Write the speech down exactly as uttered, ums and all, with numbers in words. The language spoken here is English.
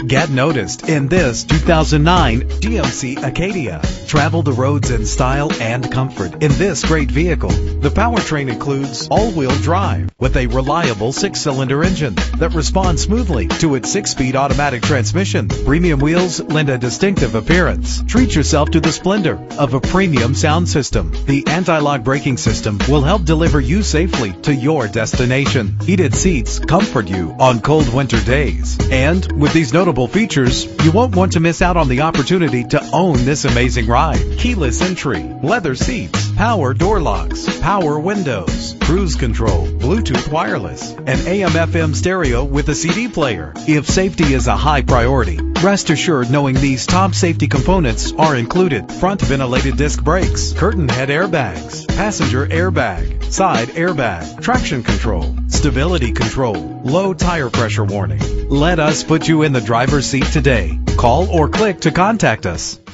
Get noticed in this two thousand nine G M C Acadia. Travel the roads in style and comfort in this great vehicle. The powertrain includes all-wheel drive with a reliable six-cylinder engine that responds smoothly to its six-speed automatic transmission. Premium wheels lend a distinctive appearance. Treat yourself to the splendor of a premium sound system. The anti-lock braking system will help deliver you safely to your destination. Heated seats comfort you on cold winter days. And with these notable features, you won't want to miss out on the opportunity to own this amazing ride. Keyless entry, leather seats, power door locks, power windows, cruise control, Bluetooth wireless, and A M F M stereo with a C D player. If safety is a high priority, rest assured knowing these top safety components are included: front ventilated disc brakes, curtain head airbags, passenger airbag, side airbag, traction control, stability control, low tire pressure warning. Let us put you in the driver's seat today. Call or click to contact us.